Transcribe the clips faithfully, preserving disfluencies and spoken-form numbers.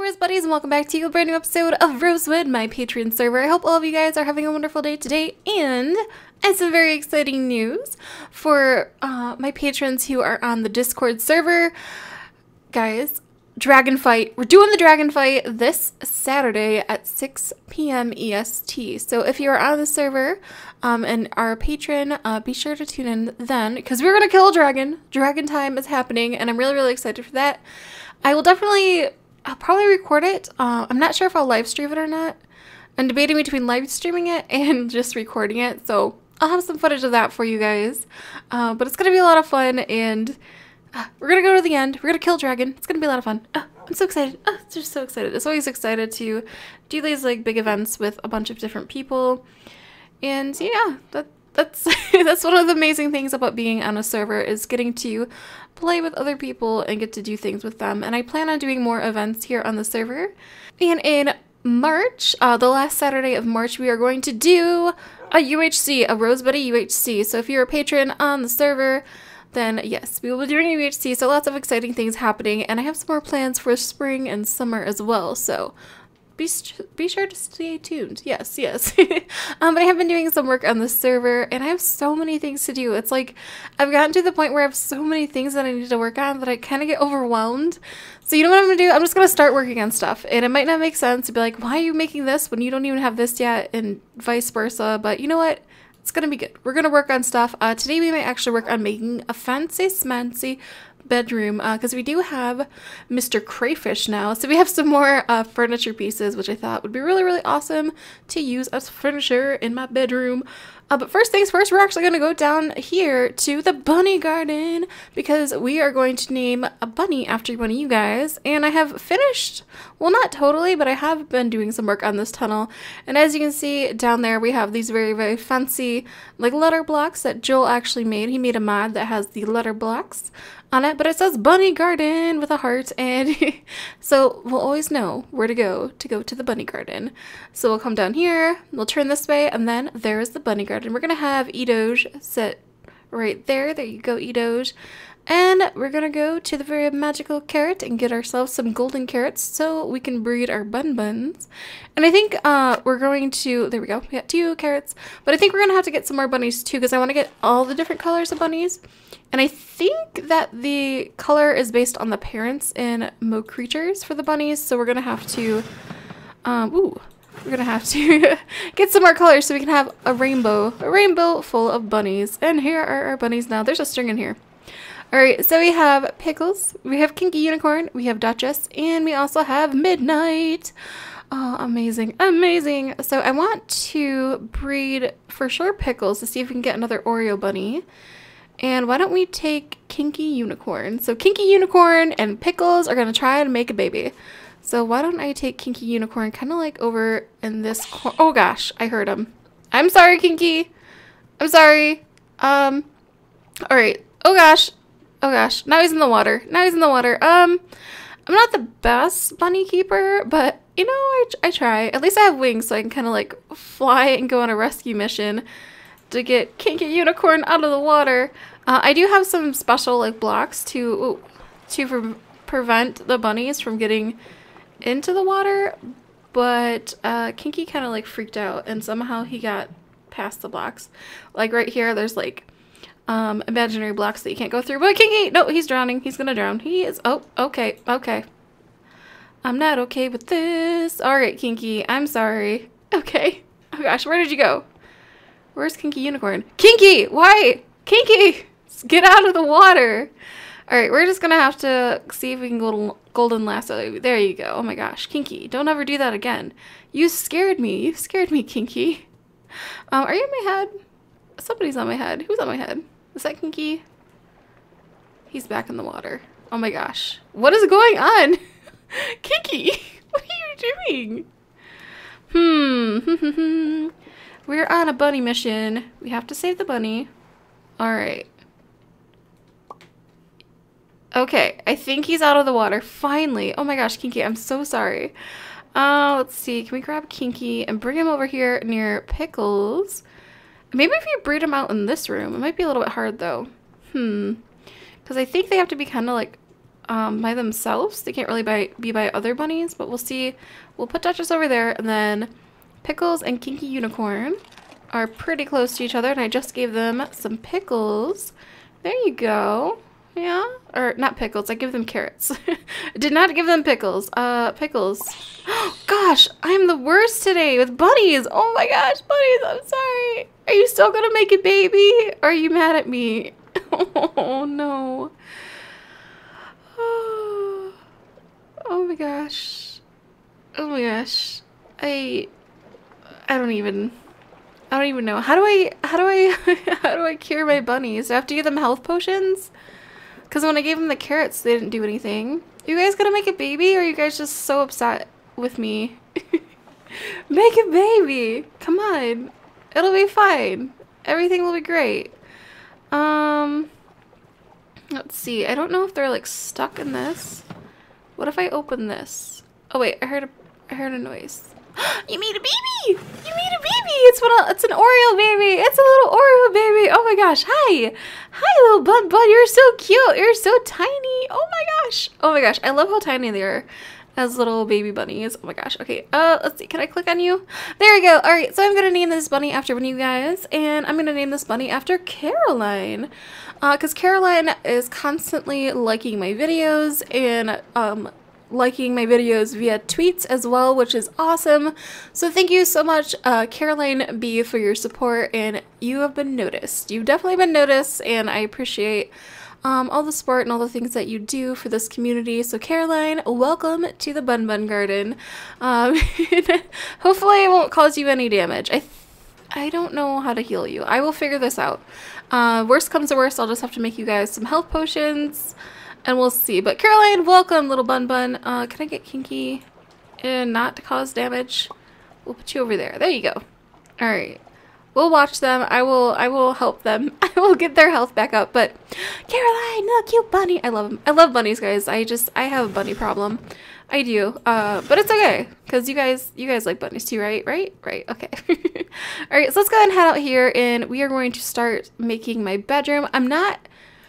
Rose Buddies, and welcome back to a brand new episode of Rosewood, my Patreon server. I hope all of you guys are having a wonderful day today, and I have some very exciting news for uh, my patrons who are on the Discord server. Guys, Dragon Fight. We're doing the Dragon Fight this Saturday at six p m E S T. So if you are on the server um, and are a patron, uh, be sure to tune in then, because we're going to kill a dragon. Dragon time is happening, and I'm really, really excited for that. I will definitely... I'll probably record it. Uh, I'm not sure if I'll live stream it or not. I'm debating between live streaming it and just recording it. So I'll have some footage of that for you guys. Uh, but it's going to be a lot of fun. And uh, we're going to go to the end. We're going to kill Dragon. It's going to be a lot of fun. Uh, I'm so excited. Uh, just so excited. It's always excited to do these like big events with a bunch of different people. And yeah, that, that's, that's one of the amazing things about being on a server, is getting to play with other people and get to do things with them. And I plan on doing more events here on the server. And in March, uh, the last Saturday of March, we are going to do a U H C, a Rose Buddy U H C. So if you're a patron on the server, then yes, we will be doing a U H C. So lots of exciting things happening. And I have some more plans for spring and summer as well. So Be, be sure to stay tuned. Yes, yes. um, but I have been doing some work on the server, and I have so many things to do. It's like I've gotten to the point where I have so many things that I need to work on that I kind of get overwhelmed. So you know what I'm going to do? I'm just going to start working on stuff. And it might not make sense to be like, why are you making this when you don't even have this yet, and vice versa. But you know what? It's going to be good. We're going to work on stuff. Uh, today we might actually work on making a fancy smancy bedroom, because uh, we do have Mister Crayfish now, so we have some more uh, furniture pieces, which I thought would be really, really awesome to use as furniture in my bedroom. Uh, but first things first, we're actually going to go down here to the bunny garden, because we are going to name a bunny after one of you guys. And I have finished, well, not totally, but I have been doing some work on this tunnel. And as you can see down there, we have these very, very fancy like letter blocks that Joel actually made. He made a mod that has the letter blocks on it, but it says bunny garden with a heart, and so we'll always know where to go to go to the bunny garden. So we'll come down here, we'll turn this way, and then there's the bunny garden. We're gonna have Edoge sit right there. There you go, Edoge. And we're gonna go to the very magical carrot and get ourselves some golden carrots so we can breed our bun buns. And I think uh, we're going to, there we go, we got two carrots. But I think we're gonna have to get some more bunnies too, because I want to get all the different colors of bunnies. And I think that the color is based on the parents in Mo Creatures for the bunnies. So we're gonna have to, um, ooh, we're gonna have to get some more colors so we can have a rainbow, a rainbow full of bunnies. And here are our bunnies now. There's a string in here. Alright, so we have Pickles, we have Kinky Unicorn, we have Duchess, and we also have Midnight. Oh, amazing, amazing. So I want to breed, for sure, Pickles to see if we can get another Oreo bunny. And why don't we take Kinky Unicorn? So Kinky Unicorn and Pickles are going to try and make a baby. So why don't I take Kinky Unicorn kind of like over in this corner. Oh gosh, I heard him. I'm sorry, Kinky. I'm sorry. Um, alright. Oh gosh. Oh gosh, now he's in the water. Now he's in the water. Um, I'm not the best bunny keeper, but you know, I, I try. At least I have wings, so I can kind of like fly and go on a rescue mission to get Kinky Unicorn out of the water. Uh, I do have some special like blocks to ooh, to pre prevent the bunnies from getting into the water, but uh, Kinky kind of like freaked out, and somehow he got past the blocks. Like right here, there's like Um, imaginary blocks that you can't go through. But Kinky, no, he's drowning. He's gonna drown. He is. Oh, okay, okay. I'm not okay with this. All right, Kinky, I'm sorry. Okay. Oh gosh, where did you go? Where's Kinky Unicorn? Kinky, why? Kinky, get out of the water. All right, we're just gonna have to see if we can go golden lasso. There you go. Oh my gosh, Kinky, don't ever do that again. You scared me. You scared me, Kinky. Um, are you in my head? Somebody's on my head. Who's on my head? Is that Kinky? He's back in the water. Oh my gosh. What is going on? Kinky, what are you doing? Hmm. We're on a bunny mission. We have to save the bunny. Alright. Okay, I think he's out of the water. Finally. Oh my gosh, Kinky, I'm so sorry. Uh, let's see. Can we grab Kinky and bring him over here near Pickles? Maybe if you breed them out in this room. It might be a little bit hard though. Hmm. Because I think they have to be kind of like um, by themselves. They can't really by, be by other bunnies, but we'll see. We'll put Duchess over there, and then Pickles and Kinky Unicorn are pretty close to each other, and I just gave them some pickles. There you go. Yeah, or not pickles, I give them carrots. I did not give them pickles. Uh, pickles. Gosh, I'm the worst today with bunnies. Oh my gosh, bunnies, I'm sorry. Are you still gonna make a baby? Or are you mad at me? Oh no. Oh, oh my gosh. Oh my gosh. I, I don't even, I don't even know. How do I, how do I, how do I cure my bunnies? Do I have to give them health potions? Because when I gave them the carrots, they didn't do anything. You guys gonna make a baby, or are you guys just so upset with me? Make a baby! Come on. It'll be fine. Everything will be great. Um, let's see. I don't know if they're like stuck in this. What if I open this? Oh wait, I heard a, I heard a noise. You made a baby! You made a baby! It's what? It's an Oreo baby! It's a little Oreo baby! Oh my gosh! Hi! Hi, little bun bun! You're so cute! You're so tiny! Oh my gosh! Oh my gosh! I love how tiny they are as little baby bunnies. Oh my gosh! Okay. Uh, let's see. Can I click on you? There we go. All right. So I'm gonna name this bunny after one of you guys, and I'm gonna name this bunny after Caroline, uh, because Caroline is constantly liking my videos and um. liking my videos via tweets as well, which is awesome. So thank you so much, uh, Caroline B, for your support, and you have been noticed. You've definitely been noticed, and I appreciate um, all the support and all the things that you do for this community. So Caroline, welcome to the Bun Bun Garden. Um, hopefully it won't cause you any damage. I, th I don't know how to heal you. I will figure this out. Uh, worst comes to worst, I'll just have to make you guys some health potions. And we'll see. But Caroline, welcome, little bun bun. Uh, can I get Kinky and not to cause damage? We'll put you over there. There you go. All right. We'll watch them. I will. I will help them. I will get their health back up. But Caroline, look, cute bunny. I love them. I love bunnies, guys. I just I have a bunny problem. I do. Uh, but it's okay because you guys you guys like bunnies too, right? Right? Right. Okay. All right. So let's go ahead and head out here, and we are going to start making my bedroom. I'm not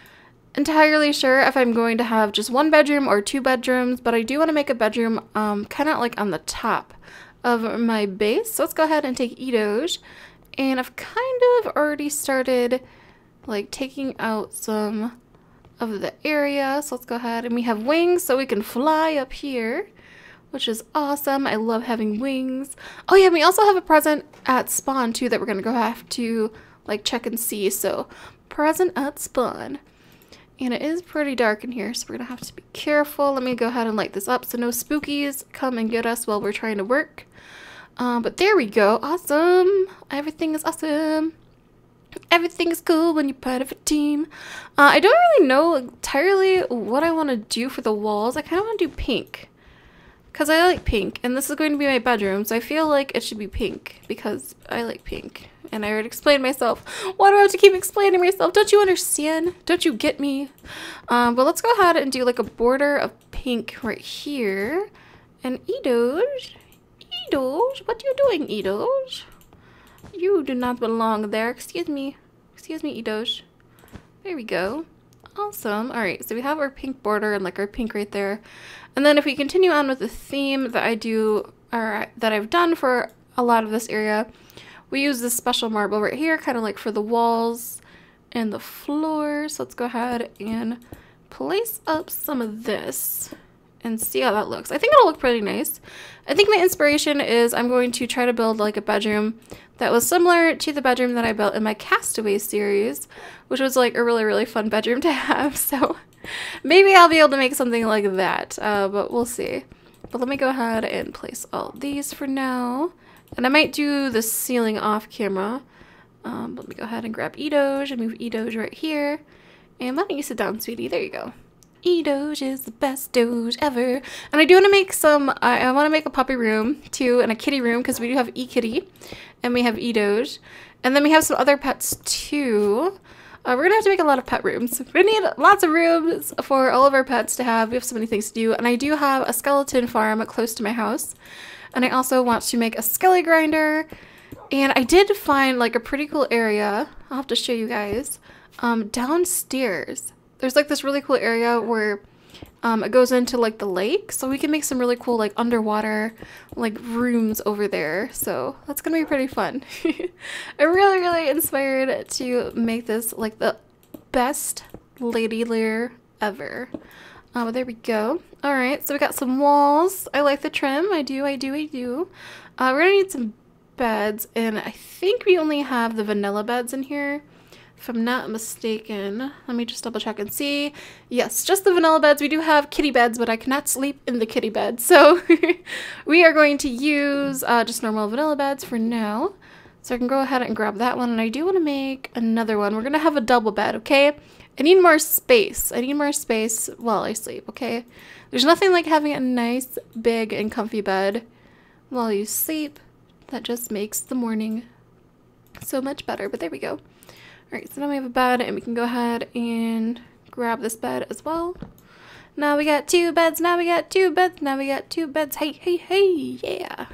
entirely sure if I'm going to have just one bedroom or two bedrooms, but I do want to make a bedroom um, kind of like on the top of my base. So let's go ahead and take Edoge, and I've kind of already started like taking out some of the area. So let's go ahead, and we have wings so we can fly up here, which is awesome. I love having wings. Oh yeah, we also have a present at spawn too that we're gonna go have to like check and see. So present at spawn. And it is pretty dark in here, so we're gonna have to be careful. Let me go ahead and light this up so no spookies come and get us while we're trying to work. Um, but there we go. Awesome. Everything is awesome. Everything is cool when you're part of a team. Uh, I don't really know entirely what I want to do for the walls. I kind of want to do pink because I like pink, and this is going to be my bedroom, so I feel like it should be pink because I like pink. And I already explained myself. Why do I have to keep explaining myself? Don't you understand? Don't you get me? Um, but let's go ahead and do like a border of pink right here. And Edoge, Edoge, what are you doing, Edoge? You do not belong there. Excuse me. Excuse me, Edoge. There we go. Awesome. All right, so we have our pink border and like our pink right there. And then if we continue on with the theme that I do, or that I've done for a lot of this area, we use this special marble right here, kind of like for the walls and the floor. So let's go ahead and place up some of this and see how that looks. I think it'll look pretty nice. I think my inspiration is I'm going to try to build like a bedroom that was similar to the bedroom that I built in my Castaway series, which was like a really, really fun bedroom to have. So maybe I'll be able to make something like that, uh, but we'll see. But let me go ahead and place all these for now. And I might do the ceiling off camera. Um, let me go ahead and grab Edoge and move Edoge right here. And why don't you sit down, sweetie? There you go. Edoge is the best Doge ever. And I do want to make some, I, I want to make a puppy room too, and a kitty room, because we do have E-Kitty and we have Edoge. And then we have some other pets too. Uh, we're going to have to make a lot of pet rooms. We need lots of rooms for all of our pets to have. We have so many things to do. And I do have a skeleton farm close to my house. And I also want to make a skelly grinder. And I did find like a pretty cool area. I'll have to show you guys. Um, downstairs, there's like this really cool area where Um, it goes into like the lake, so we can make some really cool like underwater like rooms over there. So that's gonna be pretty fun. I'm really, really inspired to make this like the best lady lair ever. Uh, but there we go. All right, so we got some walls. I like the trim. I do, I do, I do. Uh, we're gonna need some beds, and I think we only have the vanilla beds in here, if I'm not mistaken. Let me just double check and see. Yes, just the vanilla beds. We do have kitty beds, but I cannot sleep in the kitty bed. So we are going to use uh, just normal vanilla beds for now. So I can go ahead and grab that one. And I do want to make another one. We're going to have a double bed, okay? I need more space. I need more space while I sleep, okay? There's nothing like having a nice, big, and comfy bed while you sleep. That just makes the morning so much better. But there we go. Alright, so now we have a bed, and we can go ahead and grab this bed as well. Now we got two beds, now we got two beds, now we got two beds. Hey, hey, hey, yeah.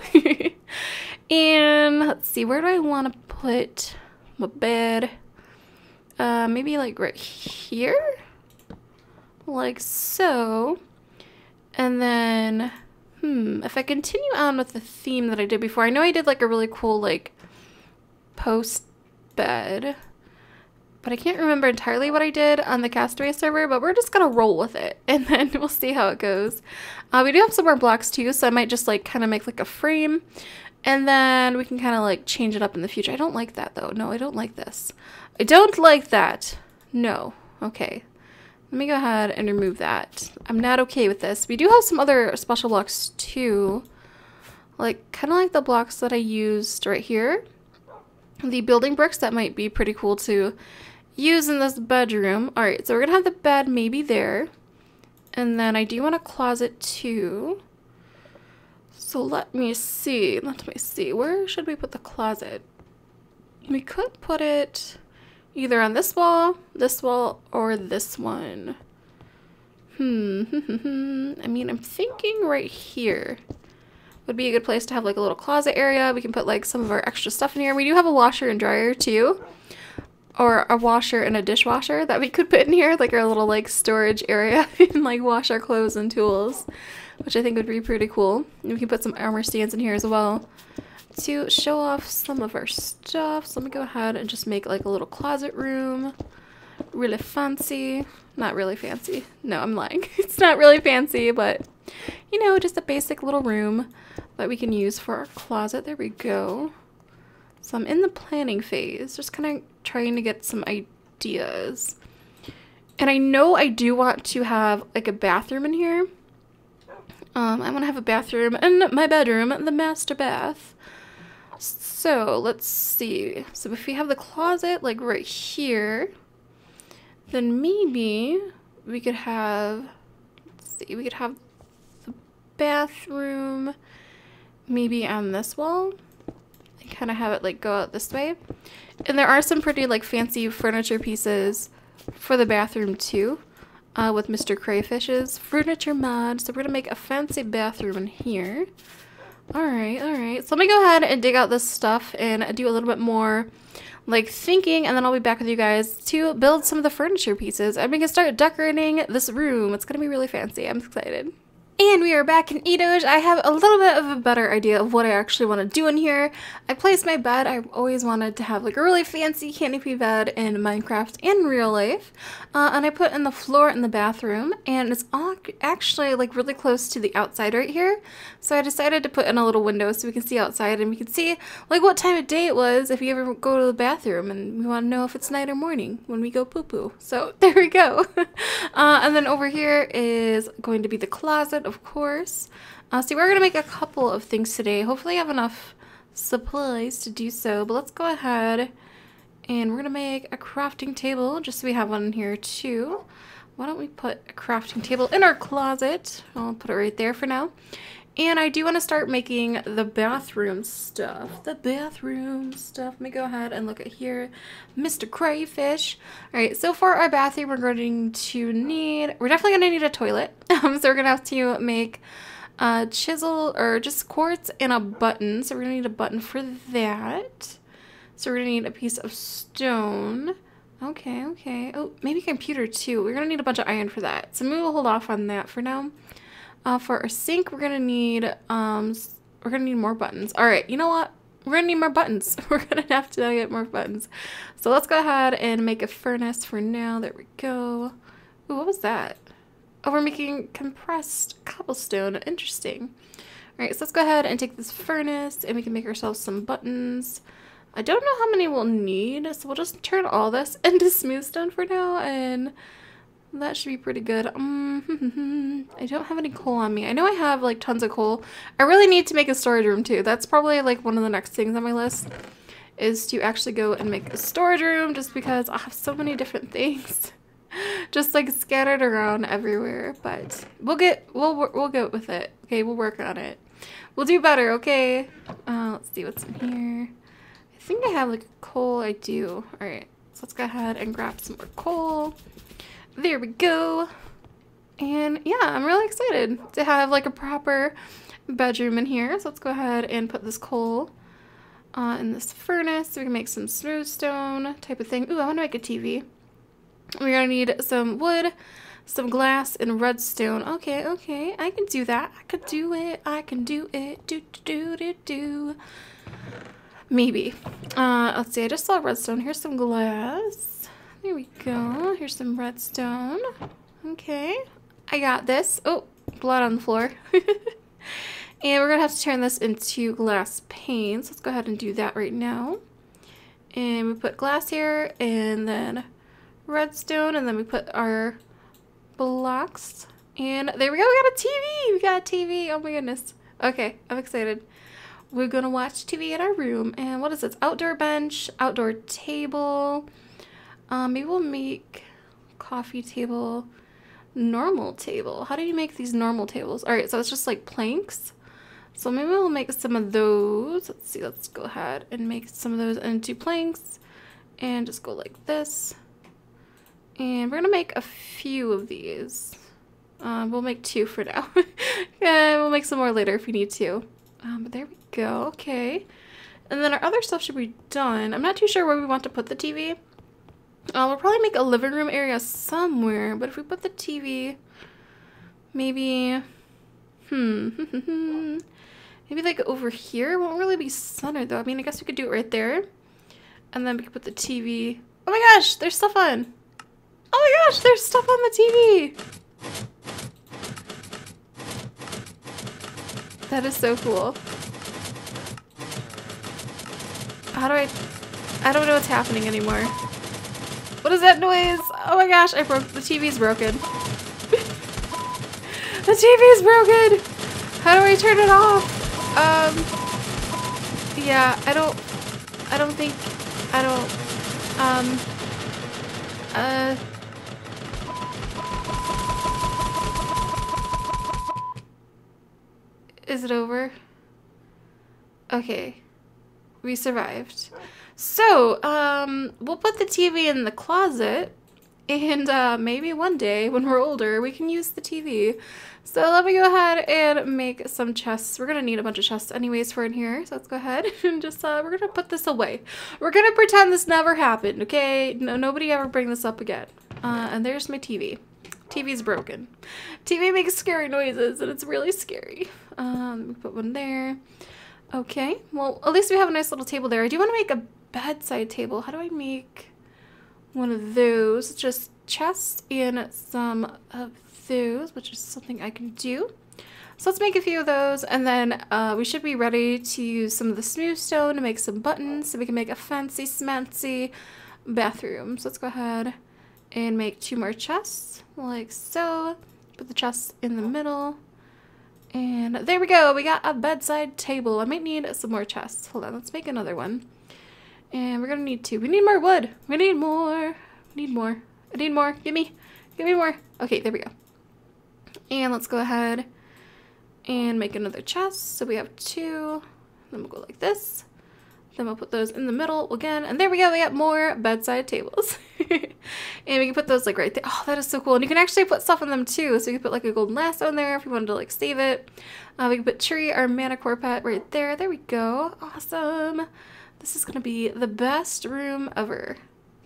And let's see, where do I want to put my bed? Uh, maybe like right here? Like so. And then, hmm, if I continue on with the theme that I did before, I know I did like a really cool like post bed. But I can't remember entirely what I did on the Castaway server, but we're just going to roll with it, and then we'll see how it goes. Uh, we do have some more blocks too, so I might just like kind of make like a frame, and then we can kind of like change it up in the future. I don't like that though. No, I don't like this. I don't like that. No. Okay. Let me go ahead and remove that. I'm not okay with this. We do have some other special blocks too, like kind of like the blocks that I used right here. The building bricks that might be pretty cool to use in this bedroom. All right, so we're gonna have the bed maybe there, and then I do want a closet too. So let me see, let me see, where should we put the closet? We could put it either on this wall, this wall, or this one. Hmm, I mean, I'm thinking right here would be a good place to have like a little closet area. We can put like some of our extra stuff in here. We do have a washer and dryer too, or a washer and a dishwasher that we could put in here, like our little like storage area and like wash our clothes and tools, which I think would be pretty cool. And we can put some armor stands in here as well to show off some of our stuff. So let me go ahead and just make like a little closet room. Really fancy. Not really fancy. No, I'm lying. It's not really fancy, but you know, just a basic little room that we can use for our closet. There we go. So I'm in the planning phase, just kind of trying to get some ideas. And I know I do want to have like a bathroom in here. Um, I want to have a bathroom in my bedroom, the master bath. So let's see. So if we have the closet like right here, then maybe we could have, let's see, we could have the bathroom maybe on this wall. And kind of have it like go out this way. And there are some pretty like fancy furniture pieces for the bathroom too, uh, with Mister Crayfish's furniture mod. So we're gonna make a fancy bathroom in here. Alright, alright. So let me go ahead and dig out this stuff and do a little bit more like thinking, and then I'll be back with you guys to build some of the furniture pieces and we can start decorating this room. It's gonna be really fancy. I'm excited. And we are back in Edoge. I have a little bit of a better idea of what I actually want to do in here. I placed my bed. I've always wanted to have like a really fancy canopy bed in Minecraft and real life. Uh, and I put in the floor in the bathroom, and it's all actually like really close to the outside right here. So I decided to put in a little window so we can see outside and we can see like what time of day it was if you ever go to the bathroom and we want to know if it's night or morning when we go poo poo. So there we go. uh, and then over here is going to be the closet, of course. Uh, so we're going to make a couple of things today. Hopefully I have enough supplies to do so, but let's go ahead and we're going to make a crafting table just so we have one in here too. Why don't we put a crafting table in our closet? I'll put it right there for now. And I do want to start making the bathroom stuff. The bathroom stuff. Let me go ahead and look at here. Mister Crayfish. Alright, so for our bathroom, we're going to need... We're definitely going to need a toilet. Um, so we're going to have to make a chisel or just quartz and a button. So we're going to need a button for that. So we're going to need a piece of stone. Okay, okay. Oh, maybe computer too. We're gonna need a bunch of iron for that. So maybe we'll hold off on that for now. Uh, for our sink, we're gonna need, um, we're gonna need more buttons. All right, you know what? We're gonna need more buttons. We're gonna have to get more buttons. So let's go ahead and make a furnace for now. There we go. Ooh, what was that? Oh, we're making compressed cobblestone. Interesting. All right, so let's go ahead and take this furnace and we can make ourselves some buttons. I don't know how many we'll need, so we'll just turn all this into smooth stone for now, and that should be pretty good. Um, I don't have any coal on me. I know I have like tons of coal. I really need to make a storage room too. That's probably like one of the next things on my list, is to actually go and make a storage room, just because I have so many different things just like scattered around everywhere. But we'll get we'll we'll get with it. Okay, we'll work on it. We'll do better. Okay. Uh, let's see what's in here. I think I have like coal. I do. All right. So let's go ahead and grab some more coal. There we go. And yeah, I'm really excited to have like a proper bedroom in here. So let's go ahead and put this coal uh, in this furnace so we can make some smooth stone type of thing. Ooh, I want to make a T V. We're gonna need some wood, some glass, and redstone. Okay, okay, I can do that. I could do it. I can do it. Do do do do do. Maybe. Uh, let's see. I just saw redstone. Here's some glass. There we go. Here's some redstone. Okay. I got this. Oh, blood on the floor. And we're going to have to turn this into glass panes. Let's go ahead and do that right now. And we put glass here and then redstone. And then we put our blocks. And there we go. We got a T V. We got a T V. Oh my goodness. Okay. I'm excited. We're going to watch T V in our room. And what is this? Outdoor bench, outdoor table. Um, maybe we'll make coffee table, normal table. How do you make these normal tables? All right, so it's just like planks. So maybe we'll make some of those. Let's see, let's go ahead and make some of those into planks and just go like this. And we're gonna make a few of these. Um, we'll make two for now. Yeah, we'll make some more later if we need to. Um, but there we go, okay. And then our other stuff should be done. I'm not too sure where we want to put the T V. Uh, we'll probably make a living room area somewhere, but if we put the T V, maybe, hmm, maybe like over here. It won't really be centered though. I mean, I guess we could do it right there, and then we could put the T V. Oh my gosh, there's stuff on. Oh my gosh, there's stuff on the T V. That is so cool. How do I, I don't know what's happening anymore. What is that noise? Oh my gosh, I broke, the T V's broken. The T V's broken! How do I turn it off? Um, yeah, I don't, I don't think, I don't, um, uh, is it over? Okay, we survived. So, um, we'll put the T V in the closet, and uh, maybe one day when we're older, we can use the T V. So let me go ahead and make some chests. We're gonna need a bunch of chests anyways for in here. So let's go ahead and just, uh, we're gonna put this away. We're gonna pretend this never happened, okay? No, nobody ever bring this up again. Uh, and there's my T V. T V's broken. T V makes scary noises, and it's really scary. Um, let me put one there. Okay, well, at least we have a nice little table there. I do want to make a bedside table. How do I make one of those? Just chests and some of those, which is something I can do. So let's make a few of those, and then uh, we should be ready to use some of the smooth stone to make some buttons so we can make a fancy smancy bathroom. So let's go ahead and make two more chests like so. Put the chest in the middle. And there we go. We got a bedside table. I might need some more chests. Hold on. Let's make another one. And we're going to need two. We need more wood. We need more. We need more. I need more. Give me. Give me more. Okay, there we go. And let's go ahead and make another chest. So we have two. Then we'll go like this. Then we'll put those in the middle again. And there we go. We got more bedside tables. And we can put those like right there. Oh, that is so cool. And you can actually put stuff on them too. So you can put like a golden lasso in there if you wanted to like save it. Uh, we can put Tree, our mana core pet, right there. There we go. Awesome. This is going to be the best room ever.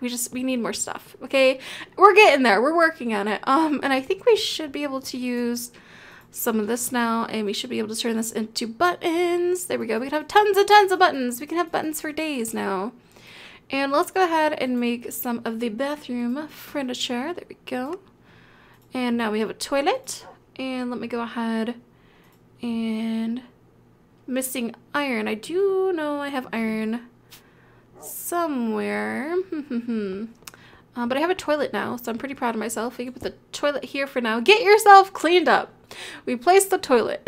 We just, we need more stuff, okay? We're getting there. We're working on it. Um, and I think we should be able to use some of this now, and we should be able to turn this into buttons. There we go. We can have tons and tons of buttons. We can have buttons for days now. And let's go ahead and make some of the bathroom furniture. There we go. And now we have a toilet. And let me go ahead and missing iron. I do know I have iron somewhere. um, but I have a toilet now, so I'm pretty proud of myself. We can put the toilet here for now. Get yourself cleaned up. We placed the toilet.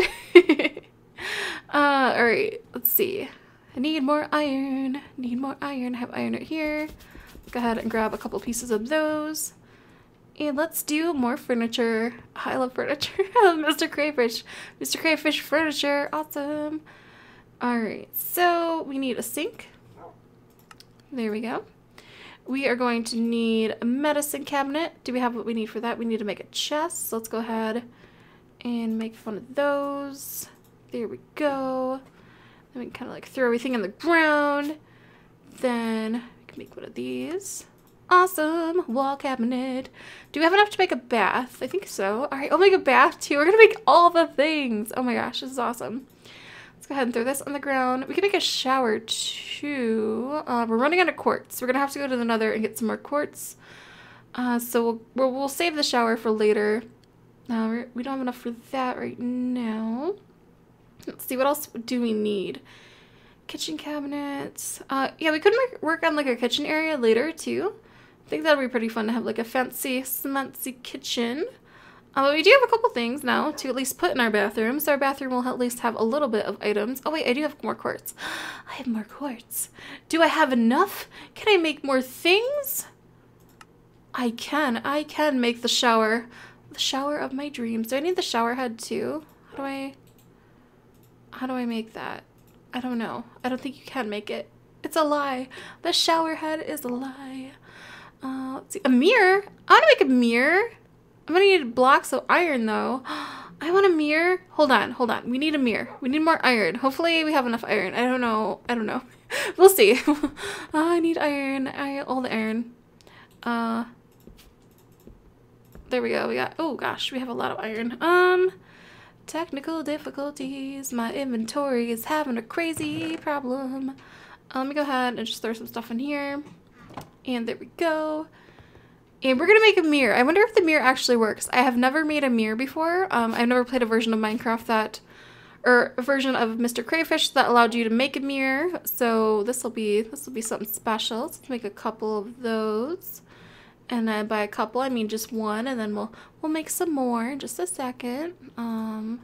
uh, Alright, let's see. I need more iron. Need more iron. I have iron right here. Go ahead and grab a couple pieces of those. And let's do more furniture. I love furniture. I love Mister Crayfish. Mister Crayfish furniture. Awesome. Alright, so we need a sink. There we go. We are going to need a medicine cabinet. Do we have what we need for that? We need to make a chest. So let's go ahead and make one of those. There we go. Then we can kind of like throw everything on the ground. Then we can make one of these. Awesome. Wall cabinet. Do we have enough to make a bath? I think so. All right, I'll make a bath too. We're going to make all the things. Oh my gosh, this is awesome. Let's go ahead and throw this on the ground. We can make a shower too. Uh, we're running out of quartz. We're going to have to go to the nether and get some more quartz. Uh, so we'll, we'll, we'll save the shower for later. Uh, we're, we don't have enough for that right now. Let's see, what else do we need? Kitchen cabinets. Uh, yeah, we could make, work on like a kitchen area later too. I think that would be pretty fun to have like a fancy, smancy kitchen. Uh, but we do have a couple things now to at least put in our bathroom. So our bathroom will at least have a little bit of items. Oh wait, I do have more quartz. I have more quartz. Do I have enough? Can I make more things? I can. I can make the shower. The shower of my dreams. Do I need the shower head too? How do I... How do I make that? I don't know. I don't think you can make it. It's a lie. The shower head is a lie. Uh, let's see. A mirror? I want to make a mirror. I'm gonna need blocks of iron though. I want a mirror. Hold on, hold on. We need a mirror. We need more iron. Hopefully we have enough iron. I don't know. I don't know. We'll see. uh, I need iron. I all the iron. Uh, there we go. We got. Oh gosh, we have a lot of iron. Um, technical difficulties. My inventory is having a crazy problem. Uh, let me go ahead and just throw some stuff in here. And there we go. And we're going to make a mirror. I wonder if the mirror actually works. I have never made a mirror before. Um, I've never played a version of Minecraft that, or a version of Mister Crayfish that allowed you to make a mirror. So this will be, this will be something special. Let's make a couple of those. And then by a couple, I mean just one. And then we'll, we'll make some more in just a second. Um,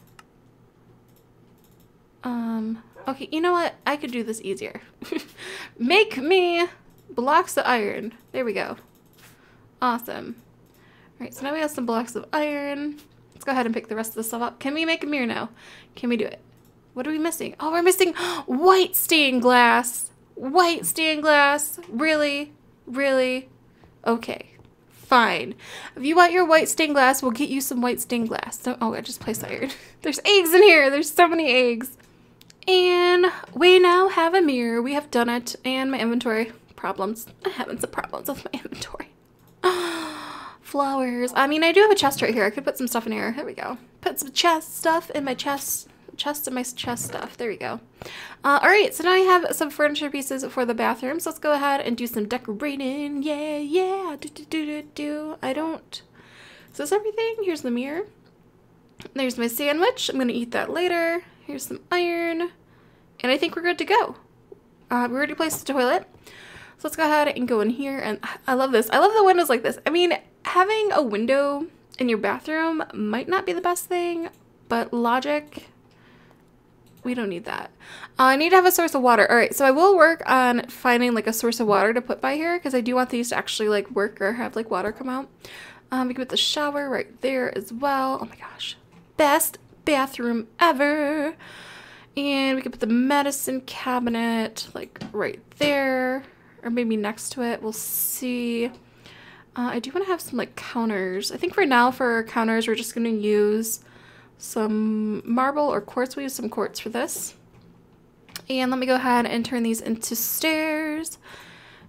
um, okay, you know what? I could do this easier. Make me blocks of iron. There we go. Awesome. Alright, so now we have some blocks of iron. Let's go ahead and pick the rest of the stuff up. Can we make a mirror now? Can we do it? What are we missing? Oh, we're missing white stained glass. White stained glass. Really? Really? Okay. Fine. If you want your white stained glass, we'll get you some white stained glass. So, oh, I just placed iron. There's eggs in here. There's so many eggs. And we now have a mirror. We have done it. And my inventory problems. I'm having some problems with my inventory. Flowers. I mean, I do have a chest right here. I could put some stuff in here. There we go. Put some chest stuff in my chest. Chest in my chest stuff. There we go. Uh, Alright, so now I have some furniture pieces for the bathroom. So let's go ahead and do some decorating. Yeah, yeah. Do, do, do, do, do. I don't... Is this everything? Here's the mirror. There's my sandwich. I'm going to eat that later. Here's some iron. And I think we're good to go. Uh, we already placed the toilet. So let's go ahead and go in here. And I love this. I love the windows like this. I mean, having a window in your bathroom might not be the best thing, but logic, we don't need that. Uh, I need to have a source of water. All right, so I will work on finding like a source of water to put by here because I do want these to actually like work or have like water come out. Um, we can put the shower right there as well. Oh my gosh. Best bathroom ever. And we can put the medicine cabinet like right there. Or maybe next to it. We'll see. Uh, I do want to have some like counters. I think for now for our counters we're just going to use some marble or quartz. We'll use some quartz for this. And let me go ahead and turn these into stairs.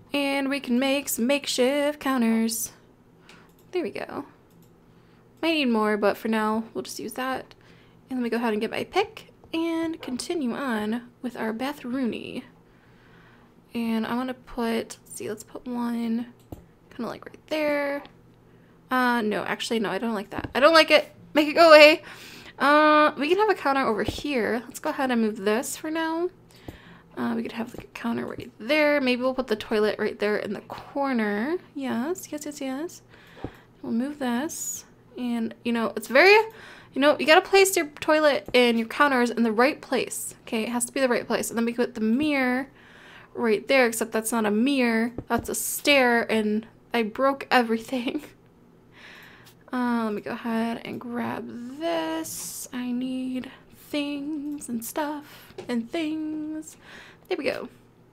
And we can make some makeshift counters. There we go. Might need more, but for now, we'll just use that. And let me go ahead and get my pick and continue on with our Bathrooney. And I want to put, let's see, let's put one kind of like right there. Uh, no, actually, no, I don't like that. I don't like it. Make it go away. Uh, we can have a counter over here. Let's go ahead and move this for now. Uh, we could have like a counter right there. Maybe we'll put the toilet right there in the corner. Yes, yes, yes, yes. We'll move this. And, you know, it's very, you know, you gotta place your toilet and your counters in the right place. Okay, it has to be the right place. And then we put the mirror right there, except that's not a mirror. That's a stair, and I broke everything. Uh, let me go ahead and grab this. I need things and stuff and things. There we go.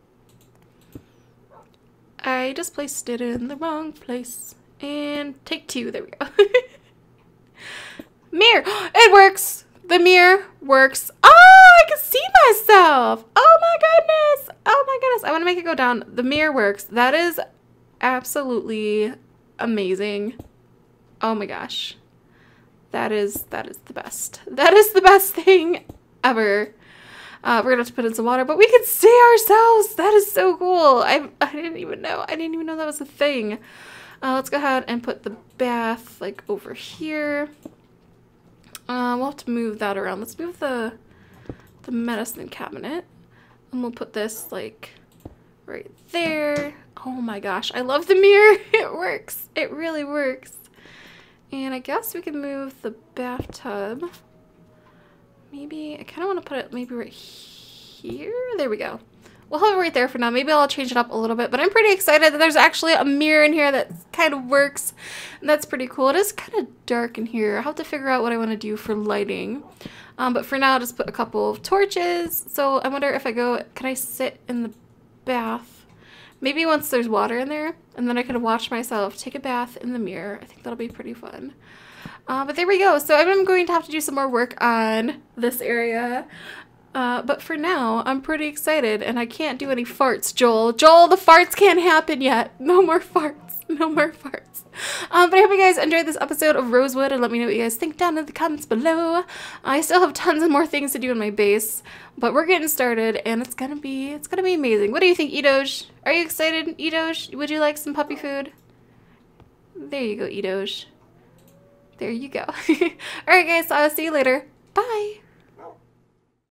I just placed it in the wrong place. And take two. There we go. Mirror. It works. The mirror works. Oh, I can see myself. Oh my goodness. Oh my goodness. I want to make it go down. The mirror works. That is absolutely amazing. Oh my gosh. That is, that is the best. That is the best thing ever. Uh, we're gonna have to put in some water, but we can see ourselves. That is so cool. I, I didn't even know. I didn't even know that was a thing. Uh, let's go ahead and put the bath like over here. Uh, we'll have to move that around. Let's move the, the medicine cabinet. And we'll put this like right there. Oh my gosh. I love the mirror. It works. It really works. And I guess we can move the bathtub. Maybe, I kind of want to put it maybe right here. There we go. We'll have it right there for now. Maybe I'll change it up a little bit, but I'm pretty excited that there's actually a mirror in here that kind of works. And that's pretty cool. It is kind of dark in here. I'll have to figure out what I want to do for lighting. Um, but for now, I'll just put a couple of torches. So I wonder if I go, can I sit in the bath? Maybe once there's water in there, and then I can watch myself take a bath in the mirror. I think that'll be pretty fun. Uh, but there we go. So I'm going to have to do some more work on this area. Uh, but for now, I'm pretty excited, and I can't do any farts, Joel. Joel, the farts can't happen yet. No more farts. No more farts. Um, but I hope you guys enjoyed this episode of Rosewood, and let me know what you guys think down in the comments below. I still have tons of more things to do in my base, but we're getting started, and it's gonna be, it's gonna be amazing. What do you think, Edoge? Are you excited, Edoge? Would you like some puppy food? There you go, Edoge. There you go. Alright guys, so I'll see you later. Bye!